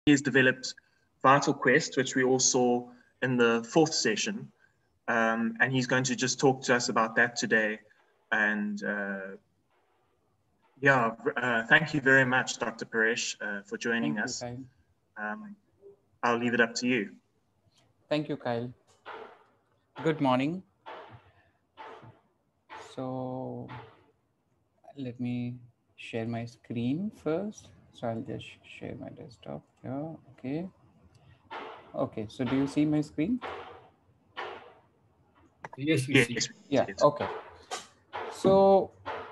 he has developed Vital Quest, which we all saw in the fourth session. And he's going to just talk to us about that today. And thank you very much, Dr. Paresh, for joining us. Thank you, Kyle. I'll leave it up to you. Thank you, Kyle. Good morning. So let me share my screen first. So I'll just share my desktop here. Okay. Okay. So do you see my screen? Yes, we see. Yeah. Okay. So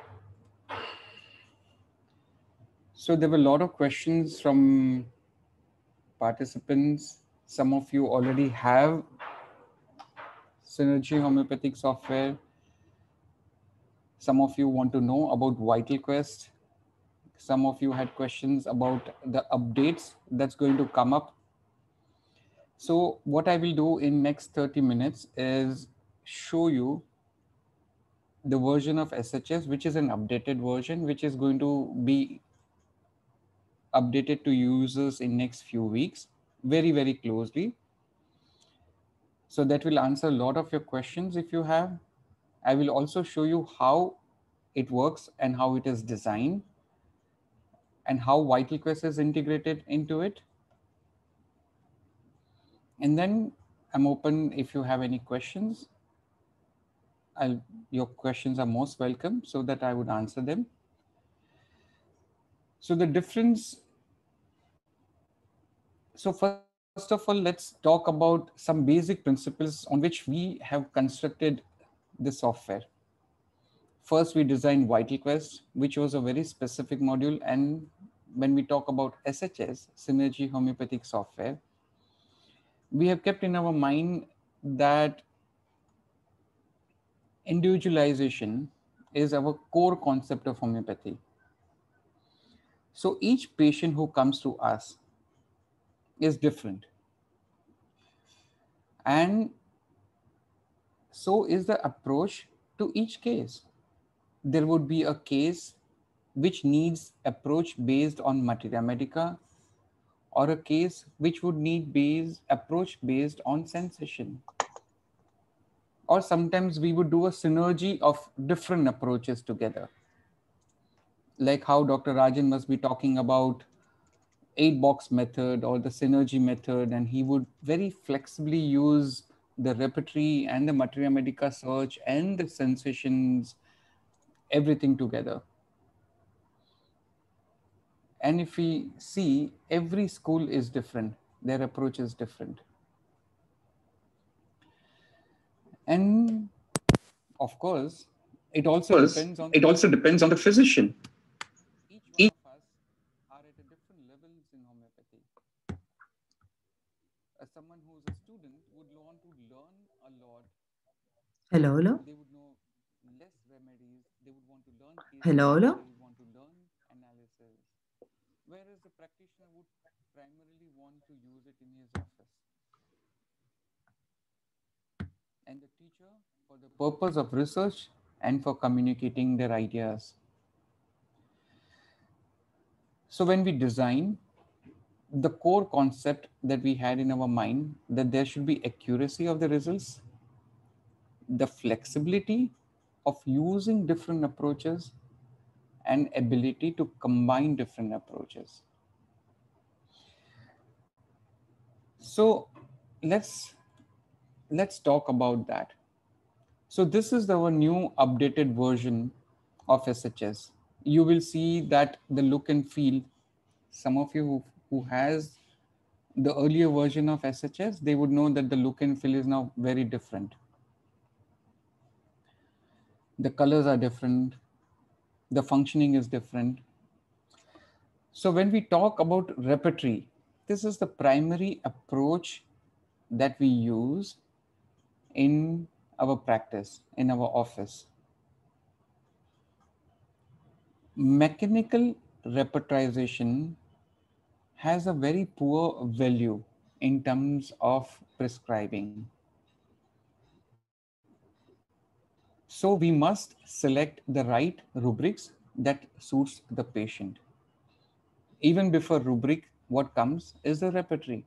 there were a lot of questions from participants. Some of you already have Synergy homeopathic software. Some of you want to know about Vital Quest. Some of you had questions about the updates that's going to come up. So what I will do in next 30 minutes is show you the version of SHS, which is an updated version, which is going to be updated to users in next few weeks, very, very closely. So that will answer a lot of your questions if you have. I will also show you how it works and how it is designed and how Vital Quest is integrated into it. And then I'm open if you have any questions. Your questions are most welcome so that I would answer them. So the difference. So first of all, let's talk about some basic principles on which we have constructed the software. First, we designed Vital Quest, which was a very specific module. And when we talk about SHS, Synergy Homeopathic Software, we have kept in our mind that individualization is our core concept of homeopathy. So each patient who comes to us is different. And so is the approach to each case. There would be a case which needs approach based on materia medica, or a case which would need approach based on sensation. Or sometimes we would do a synergy of different approaches together. Like how Dr. Rajan must be talking about 8-box method or the synergy method, and he would very flexibly use the repertory and the materia medica search and the sensations, everything together. And if we see, every school is different, their approach is different. And of course, it also depends on the physician. Each one of us are at a different levels in homeopathy. Someone who is a student would want to learn a lot. Hello. They would know less remedies. They would want to learn cases. Hello. They would want to learn analysis. Whereas the practitioner would primarily want to use it in his office. And the teacher for the purpose of research and for communicating their ideas. So when we design, the core concept that we had in our mind, that there should be accuracy of the results, the flexibility of using different approaches, and ability to combine different approaches. So let's talk about that. So this is our new updated version of SHS. You will see that the look and feel, some of you who has the earlier version of SHS, they would know that the look and feel is now very different. The colors are different. The functioning is different. So when we talk about repertory, this is the primary approach that we use in our practice, in our office. Mechanical repertorization has a very poor value in terms of prescribing. So we must select the right rubrics that suits the patient. Even before rubric, what comes is the repertory.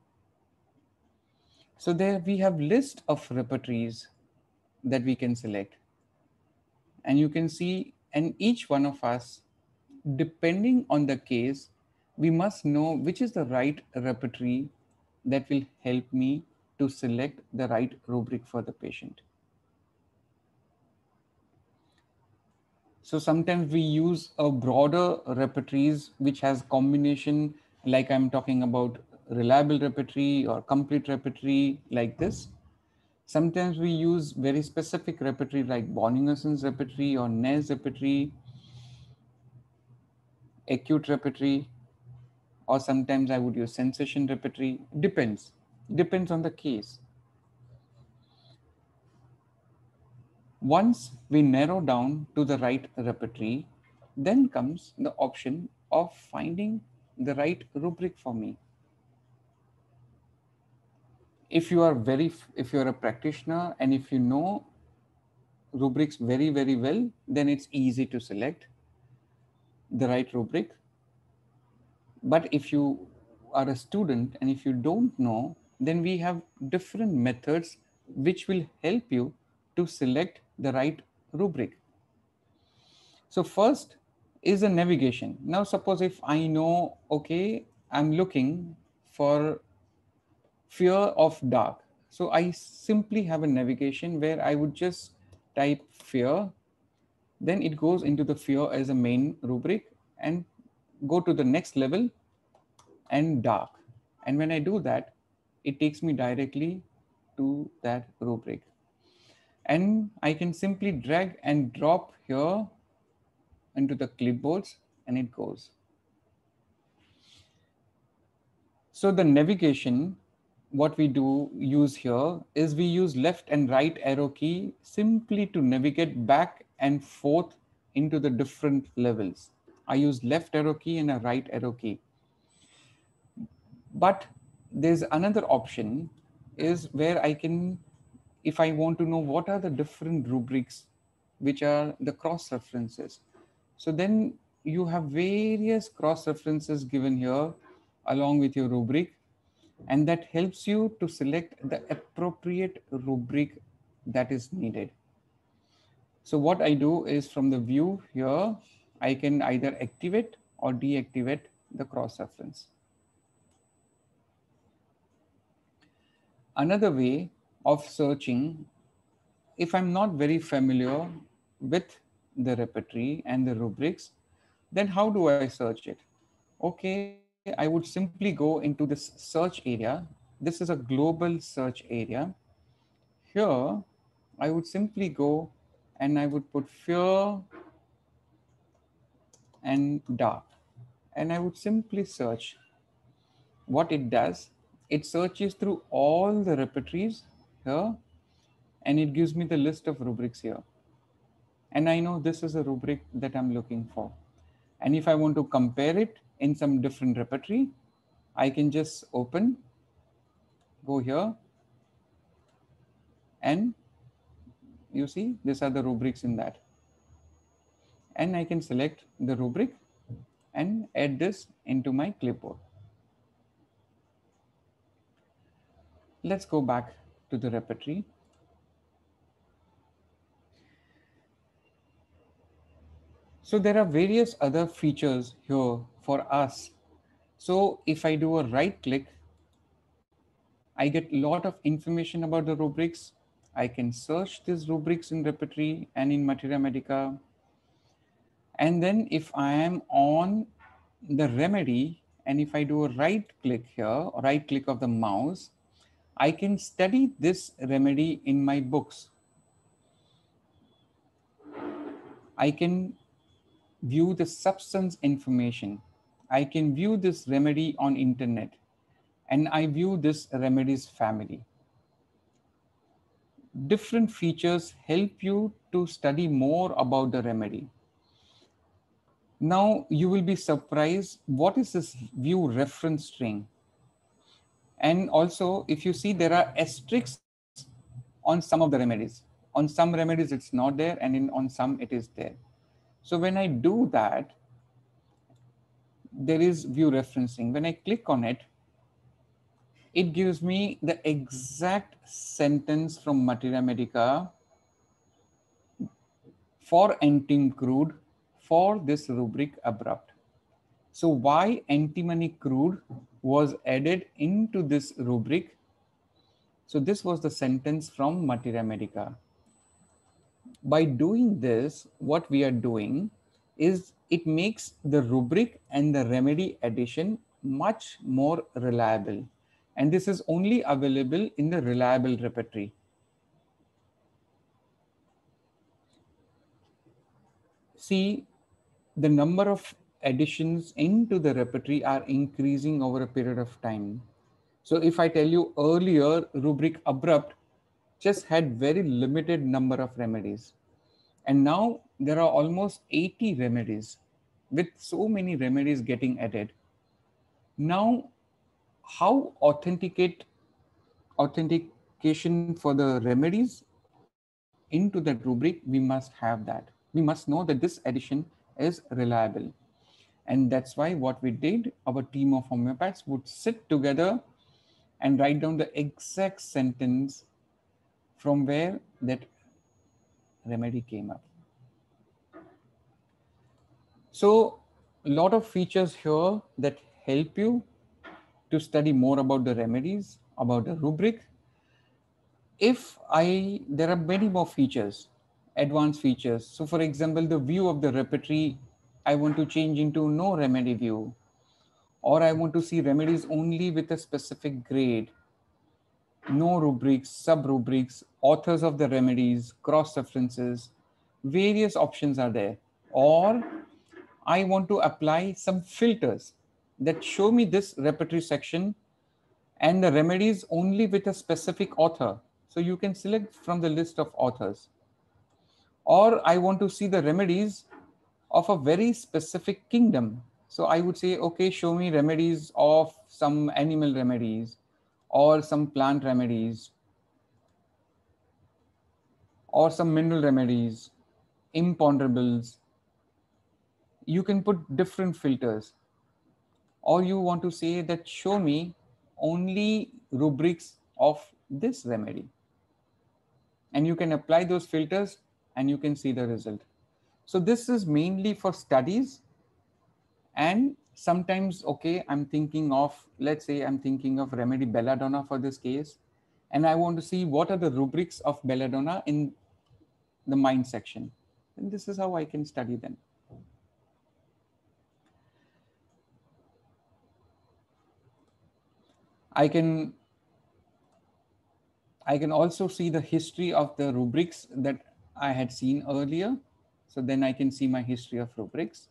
So there we have list of repertories that we can select. And you can see, and each one of us, depending on the case, we must know which is the right repertory that will help me to select the right rubric for the patient. So sometimes we use a broader repertories which has combination, like I'm talking about reliable repertory or complete repertory like this. Sometimes we use very specific repertory like Bonningerson's repertory or Nez repertory, acute repertory, or sometimes I would use sensation repertory. Depends on the case. Once we narrow down to the right repertory, then comes the option of finding the right rubric for me. If you are if you're a practitioner and if you know rubrics very well, then it's easy to select the right rubric. But if you are a student and if you don't know, then we have different methods which will help you to select the right rubric. So first is the navigation. Now suppose if I know, okay, I'm looking for fear of dark. So I simply have a navigation where I would just type fear, then it goes into the fear as a main rubric and go to the next level and dark. And when I do that, it takes me directly to that rubric. And I can simply drag and drop here into the clipboards and it goes. So the navigation, what we do use here is we use left and right arrow key simply to navigate back and forth into the different levels. I use left arrow key and a right arrow key. But there's another option is where I can, if I want to know what are the different rubrics, which are the cross references. So then you have various cross references given here along with your rubric, and that helps you to select the appropriate rubric that is needed. So what I do is from the view here, I can either activate or deactivate the cross reference. Another way of searching, if I'm not very familiar with the repertory and the rubrics, then how do I search it? Okay, I would simply go into this search area. This is a global search area. Here, I would simply go and I would put fear and dark. And I would simply search. What it does, it searches through all the repertories here and it gives me the list of rubrics here. And I know this is a rubric that I'm looking for. And if I want to compare it in some different repertory, I can just open, go here, and you see, these are the rubrics in that. And I can select the rubric and add this into my clipboard. Let's go back to the repertory. So there are various other features here for us. So if I do a right click, I get a lot of information about the rubrics. I can search these rubrics in repertory and in Materia Medica. And then if I am on the remedy, and if I do a right click here, right click of the mouse, I can study this remedy in my books. I can view the substance information. I can view this remedy on internet, and I view this remedies family. Different features help you to study more about the remedy. Now you will be surprised, what is this view reference string? And also, if you see, there are asterisks on some of the remedies. On some remedies it's not there, and on some it is there. So when I do that, there is view referencing. When I click on it, it gives me the exact sentence from Materia Medica for anti crude for this rubric abrupt. So why antimony crude was added into this rubric? So this was the sentence from Materia Medica. By doing this, what we are doing is it makes the rubric and the remedy addition much more reliable. And this is only available in the reliable repertory. See, the number of additions into the repertory are increasing over a period of time. So if I tell you earlier, rubric abrupt just had very limited number of remedies. And now there are almost 80 remedies, with so many remedies getting added. Now, how authentication for the remedies into that rubric, we must have that. We must know that this addition is reliable. And that's why what we did, our team of homeopaths would sit together and write down the exact sentence from where that remedy came up. So a lot of features here that help you to study more about the remedies, about the rubric. There are many more features, advanced features. So for example, the view of the repertory, I want to change into no remedy view, or I want to see remedies only with a specific grade, no rubrics, sub-rubrics, authors of the remedies, cross-references, various options are there. Or I want to apply some filters that show me this repertory section and the remedies only with a specific author. So you can select from the list of authors. Or I want to see the remedies of a very specific kingdom. So I would say, okay, show me remedies of some animal remedies or some plant remedies or some mineral remedies, imponderables. You can put different filters. Or you want to say that show me only rubrics of this remedy. And you can apply those filters and you can see the result. So this is mainly for studies. And sometimes, okay, I'm thinking of, let's say I'm thinking of remedy belladonna for this case. And I want to see what are the rubrics of belladonna in the mind section. And this is how I can study them. I can also see the history of the rubrics that I had seen earlier. So then I can see my history of rubrics.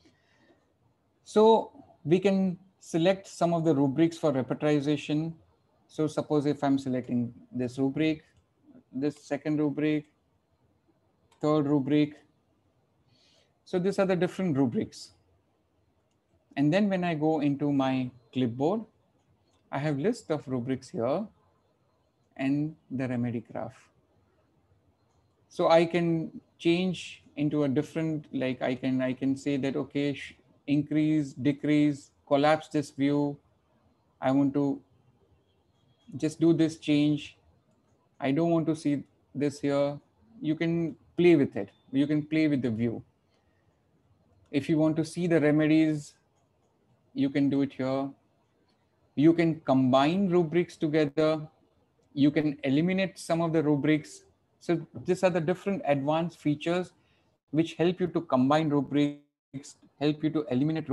So we can select some of the rubrics for repertorization. So suppose if I'm selecting this rubric, this second rubric, third rubric. So these are the different rubrics. And then when I go into my clipboard, I have list of rubrics here and the remedy graph. So I can change into a different, like I can say that, okay, increase, decrease, collapse this view. I want to just do this change. I don't want to see this here. You can play with it. You can play with the view. If you want to see the remedies, you can do it here. You can combine rubrics together. You can eliminate some of the rubrics. So these are the different advanced features which help you to combine rubrics, help you to eliminate rubrics.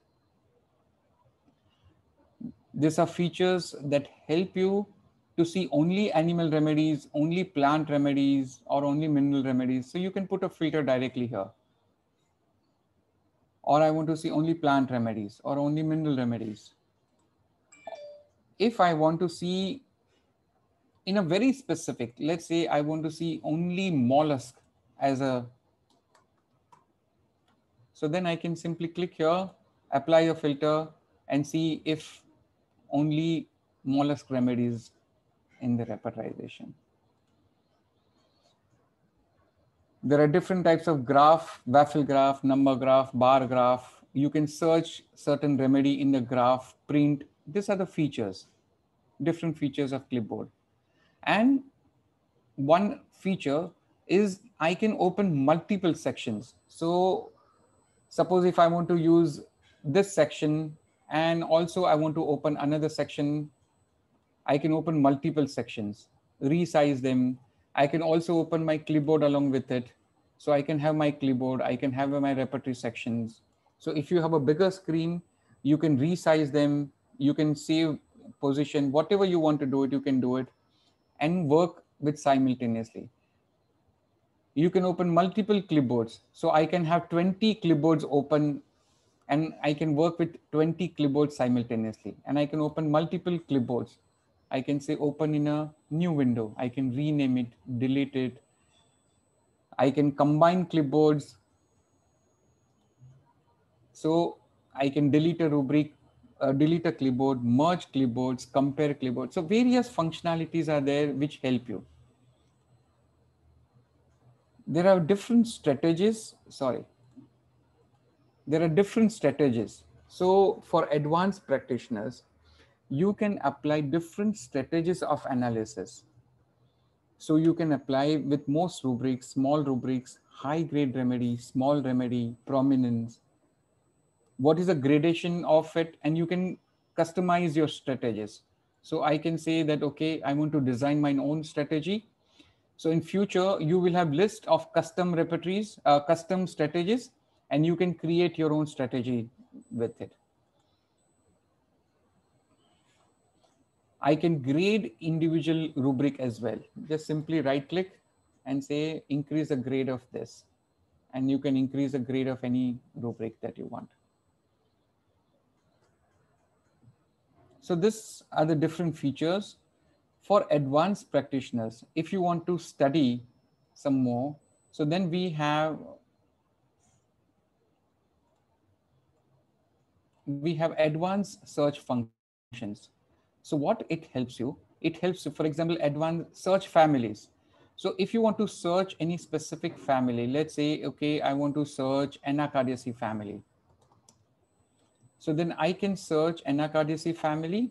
These are features that help you to see only animal remedies, only plant remedies, or only mineral remedies. So you can put a filter directly here. Or I want to see only plant remedies or only mineral remedies. If I want to see in a very specific, let's say I want to see only mollusk as a, so then I can simply click here, apply a filter and see if only mollusk remedies in the repertorization. There are different types of graph, waffle graph, number graph, bar graph, You can search certain remedy in the graph, print. These are the features, different features of clipboard. And one feature is I can open multiple sections. So suppose if I want to use this section and also I want to open another section, I can open multiple sections, resize them. I can also open my clipboard along with it. So I can have my clipboard, I can have my repertory sections. So if you have a bigger screen, you can resize them, you can save position, whatever you want to do it, you can do it and work with simultaneously. You can open multiple clipboards. So I can have 20 clipboards open and I can work with 20 clipboards simultaneously. And I can open multiple clipboards. I can say open in a new window. I can rename it, delete it. I can combine clipboards. So I can delete a rubric, delete a clipboard, merge clipboards, compare clipboards. So various functionalities are there which help you. There are different strategies. There are different strategies. So for advanced practitioners, you can apply different strategies of analysis. So you can apply with most rubrics, small rubrics, high grade remedy, small remedy, prominence. What is the gradation of it? And you can customize your strategies. So I can say that, okay, I want to design my own strategy. So in future, you will have list of custom repertories, custom strategies, and you can create your own strategy with it. I can grade individual rubric as well. Just simply right click and say increase the grade of this. And you can increase the grade of any rubric that you want. So these are the different features for advanced practitioners. If you want to study some more, so then we have advanced search functions. So what it helps you, for example, advanced search families. So if you want to search any specific family, let's say, okay, I want to search Anacardiaceae family. So then I can search Anacardiaceae family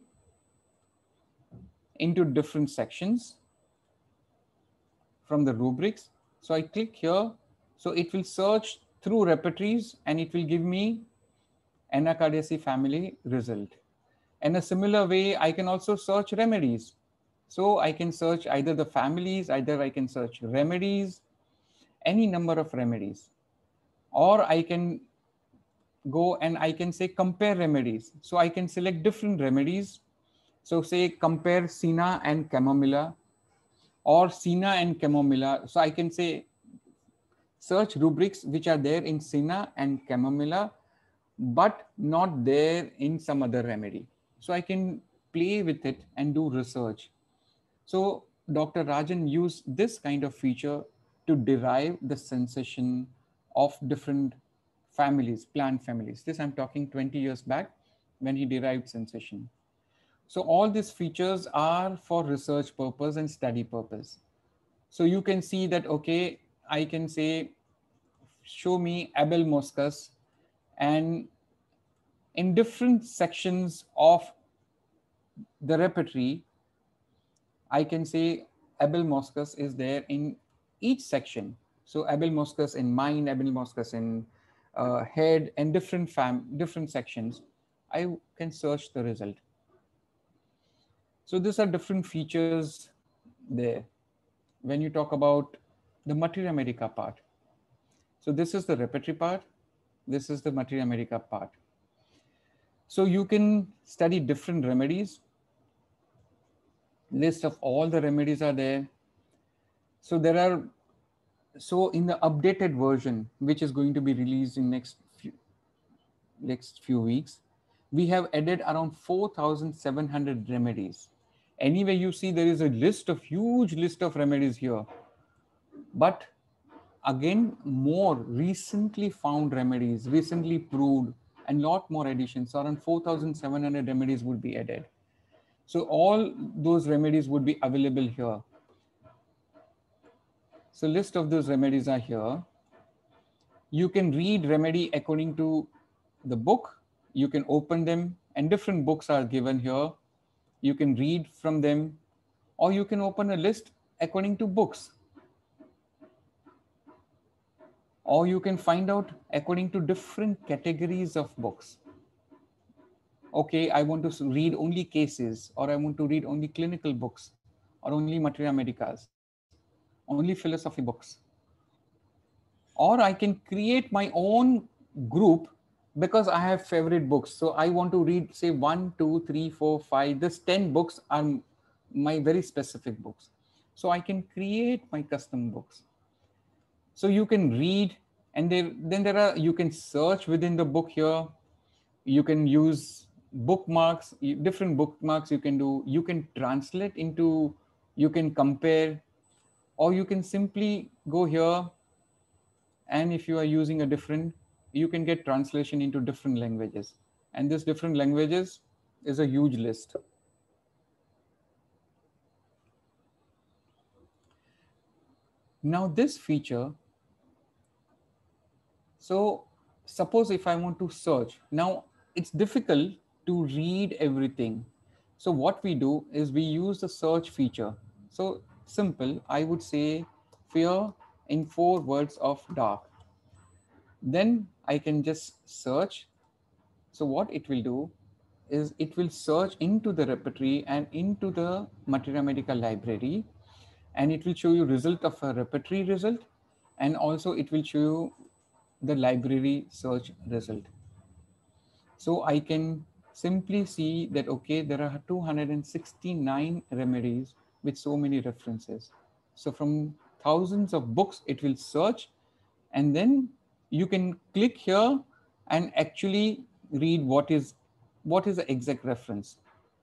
into different sections from the rubrics. So I click here. So it will search through repertories and it will give me Anacardiaceae family result. In a similar way, I can also search remedies. So I can search either the families, either I can search remedies, any number of remedies, or I can go and I can say compare remedies. So I can select different remedies. So say compare Senna and Chamomilla or Senna and Chamomilla. So I can say search rubrics which are there in Senna and Chamomilla, but not there in some other remedy. So I can play with it and do research. So Dr. Rajan used this kind of feature to derive the sensation of different families, plant families. This I'm talking 20 years back when he derived sensation. So all these features are for research purpose and study purpose. So you can see that, okay, I can say, show me Abel Moscus, and in different sections of the repertory, I can say Abel Moscus is there in each section. So Abel Moscus in mind, Abel Moscus in head, and different sections. I can search the result. So these are different features there. When you talk about the Materia Medica part. So this is the repertory part. This is the Materia Medica part. So you can study different remedies. List of all the remedies are there. So in the updated version, which is going to be released in next few weeks, we have added around 4,700 remedies. Anyway, you see there is a huge list of remedies here. But again, more recently found remedies, recently proved, and lot more additions. Around 4,700 remedies would be added. So all those remedies would be available here. So list of those remedies are here. You can read remedy according to the book, you can open them, and different books are given here. You can read from them, or you can open a list according to books, or you can find out according to different categories of books. Okay, I want to read only cases, or I want to read only clinical books, or only materia medicas, only philosophy books. Or I can create my own group because I have favorite books. So I want to read, say, 1, 2, 3, 4, 5. This 10 books are my very specific books. So I can create my custom books. So you can read, and then there are, you can search within the book here. You can use bookmarks, different bookmarks you can do. You can translate into, you can compare, or you can simply go here, and if you are using a different, you can get translation into different languages. And this different languages is a huge list. Now this feature, so suppose if I want to search, now it's difficult to read everything. So what we do is we use the search feature. So simple, I would say fear in 4 words of dark. Then I can just search. So what it will do is it will search into the repertory and into the Materia Medica library, and it will show you result of a repertory result, and also it will show you the library search result. So I can simply see that, okay, there are 269 remedies with so many references. So from thousands of books, it will search, and then you can click here and actually read what is the exact reference.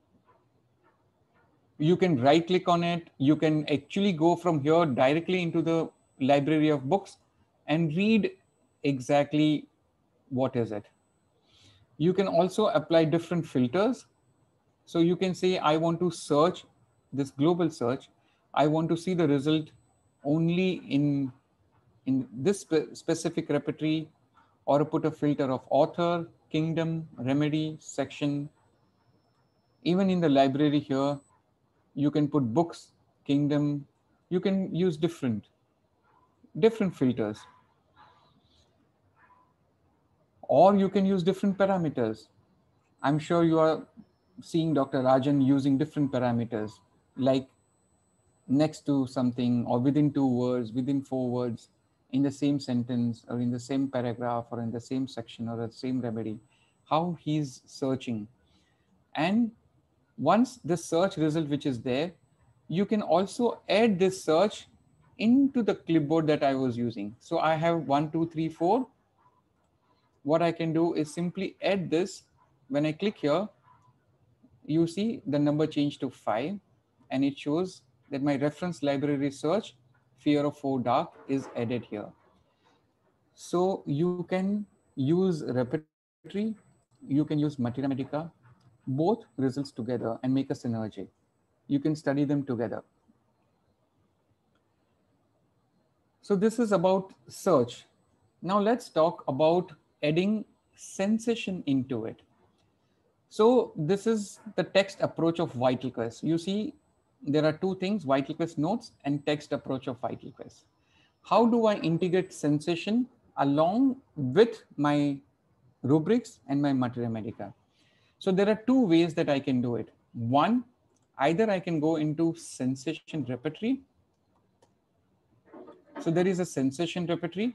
You can right click on it. You can actually go from here directly into the library of books and read exactly what is it. You can also apply different filters. So you can say, I want to search this global search. I want to see the result only in this specific repertory, or put a filter of author, kingdom, remedy, section. Even in the library here, you can put books, kingdom. You can use different filters, or you can use different parameters. I'm sure you are seeing Dr. Rajan using different parameters, like next to something, or within 2 words, within 4 words, in the same sentence, or in the same paragraph, or in the same section, or the same remedy, how he's searching. And once the search result which is there, you can also add this search into the clipboard that I was using. So I have 1, 2, 3, 4. What I can do is simply add this. When I click here, you see the number changed to 5, and it shows that my reference library search, Fear of 4 Dark, is added here. So you can use repertory, you can use Materia Medica, both results together and make a synergy. You can study them together. So this is about search. Now let's talk about adding sensation into it. So this is the text approach of VitalQuest. You see, there are 2 things, VitalQuest notes and text approach of VitalQuest. How do I integrate sensation along with my rubrics and my Materia Medica? So there are 2 ways that I can do it. One, either I can go into sensation repertory. So there is a sensation repertory.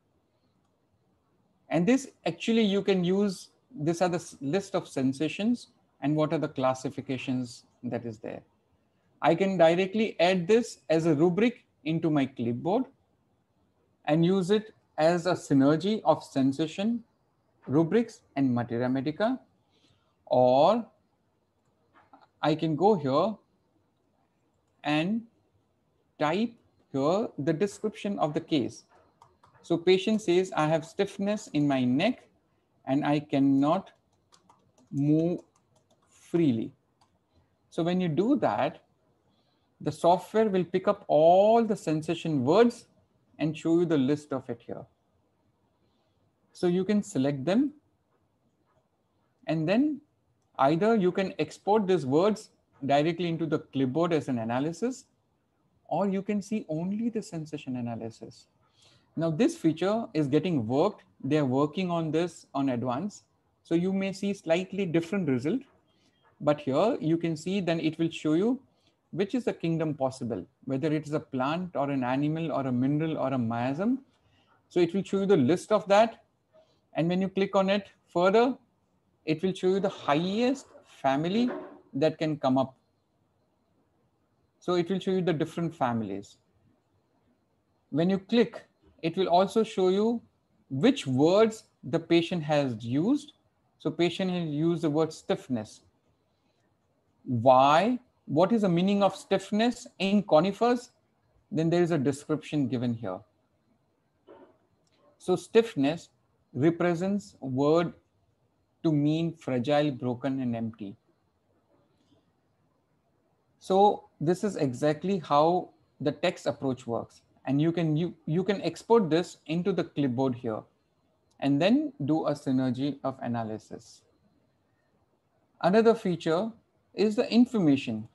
And this actually you can use, these are the list of sensations and what are the classifications that is there. I can directly add this as a rubric into my clipboard and use it as a synergy of sensation, rubrics, and Materia Medica. Or I can go here and type here the description of the case. So patient says, I have stiffness in my neck and I cannot move freely. So when you do that, the software will pick up all the sensation words and show you the list of it here. So you can select them And then either you can export these words directly into the clipboard as an analysis, or you can see only the sensation analysis. Now this feature is getting worked. They're working on this on advance. So you may see slightly different result, but here you can see then it will show you which is the kingdom possible, whether it is a plant or an animal or a mineral or a miasm. So it will show you the list of that. And when you click on it further, it will show you the highest family that can come up. So it will show you the different families. When you click, it will also show you which words the patient has used. So patient has used the word stiffness. Why? What is the meaning of stiffness in conifers? Then there is a description given here. So stiffness represents a word to mean fragile, broken, and empty. So this is exactly how the text approach works. And you can export this into the clipboard here and then do a synergy of analysis. Another feature is the information.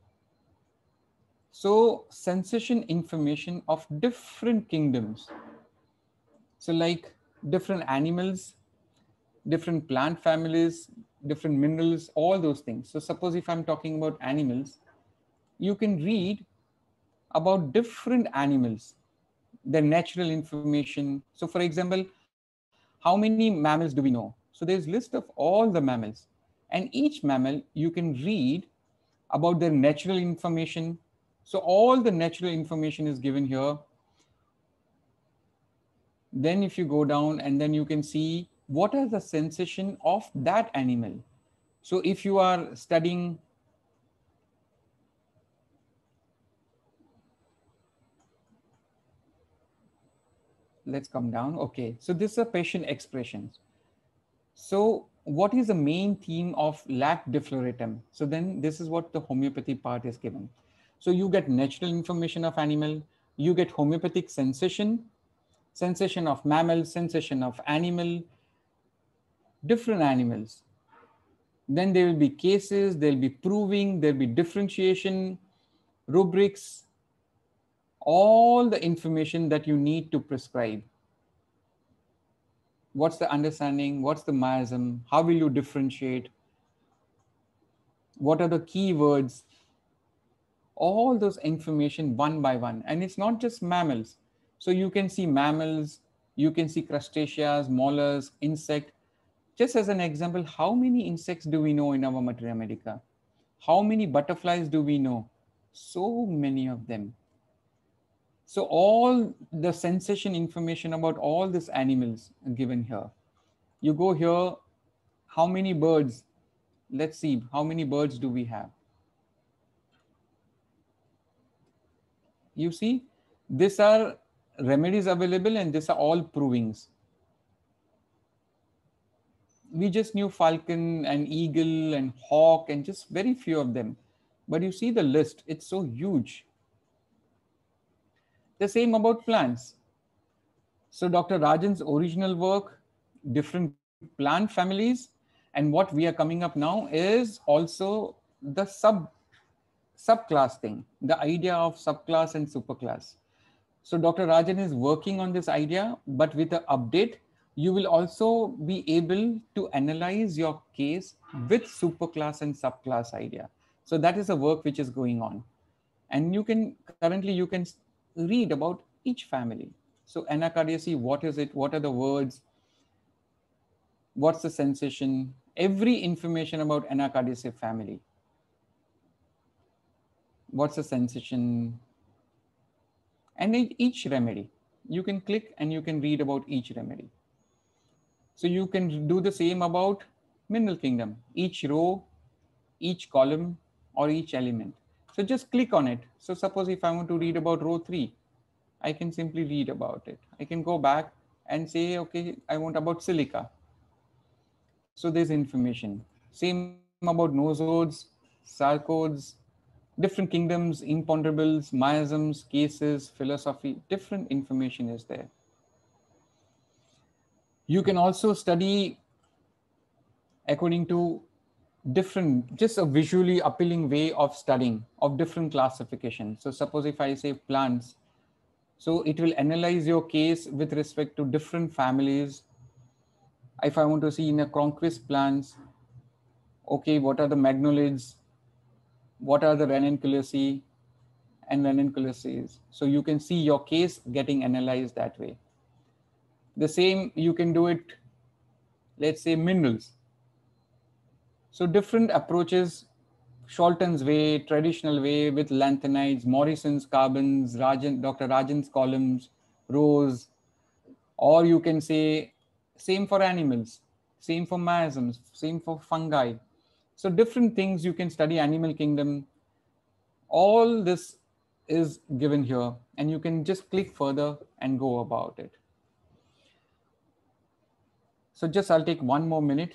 So sensation information of different kingdoms. So like different animals, different plant families, different minerals, all those things. So suppose if I'm talking about animals, you can read about different animals, their natural information. So for example, how many mammals do we know? So there's list of all the mammals, and each mammal you can read about their natural information. So all the natural information is given here. Then if you go down and then you can see what are the sensation of that animal. So if you are studying, let's come down. Okay, so this is a patient expressions. So what is the main theme of lac defloratum? So then this is what the homeopathy part is given. So you get natural information of animal, you get homeopathic sensation, sensation of mammal, sensation of animal, different animals. Then there will be cases, there'll be proving, there'll be differentiation, rubrics, all the information that you need to prescribe. What's the understanding? What's the miasm? How will you differentiate? What are the keywords? All those information one by one. And it's not just mammals. So you can see mammals, you can see crustaceans, mollusks, insect. Just as an example, how many insects do we know in our Materia Medica? How many butterflies do we know? So many of them. So all the sensation information about all these animals are given here. You go here, how many birds? Let's see, how many birds do we have? You see, these are remedies available and these are all provings. We just knew falcon and eagle and hawk and just very few of them. But you see the list, it's so huge. The same about plants. So Dr. Rajan's original work, different plant families, and what we are coming up now is also the subclass thing, the idea of subclass and superclass. So Dr. Rajan is working on this idea, but with the update, you will also be able to analyze your case with superclass and subclass idea. So that is a work which is going on. And you can read about each family. So anacardiaceae, what is it? What are the words? What's the sensation? Every information about anacardiaceae family. What's the sensation? And each remedy. You can click and you can read about each remedy. So you can do the same about mineral kingdom. Each row, each column, or each element. So just click on it. So suppose if I want to read about row 3, I can simply read about it. I can go back and say, okay, I want about silica. So there's information. Same about nosodes, sarcodes, different kingdoms, imponderables, miasms, cases, philosophy, different information is there. You can also study according to different, just a visually appealing way of studying of different classifications. So suppose if I say plants, so it will analyze your case with respect to different families. If I want to see in a Cronquist plants, okay, what are the magnolids, what are the ranunculaceae and ranunculaceae. So you can see your case getting analyzed that way. The same you can do it, let's say minerals. So different approaches, Sholton's way, traditional way with lanthanides, Morrison's carbons, Dr. Rajan's columns, Rose, or you can say same for animals, same for miasms, same for fungi. So different things you can study animal kingdom. All this is given here and you can just click further and go about it. So just I'll take one more minute.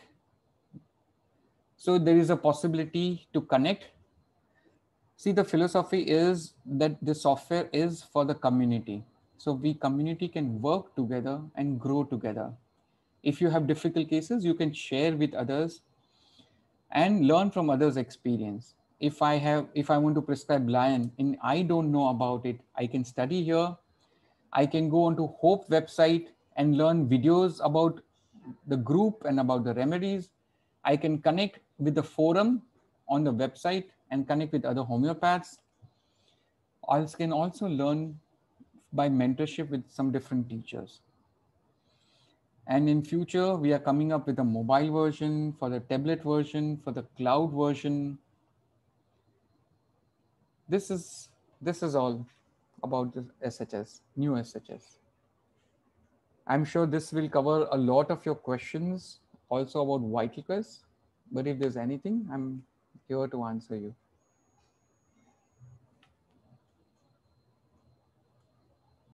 So there is a possibility to connect. See, the philosophy is that the software is for the community. So we community can work together and grow together. If you have difficult cases, you can share with others and learn from others' experience. If I want to prescribe Lion and I don't know about it, I can study here. I can go onto Hope website and learn videos about the group and about the remedies. I can connect with the forum on the website and connect with other homeopaths. I can also learn by mentorship with some different teachers. And in future, we are coming up with a mobile version, for the tablet version, for the cloud version. This is all about the SHS, new SHS. I'm sure this will cover a lot of your questions also about VitalQuest, but if there's anything, I'm here to answer you.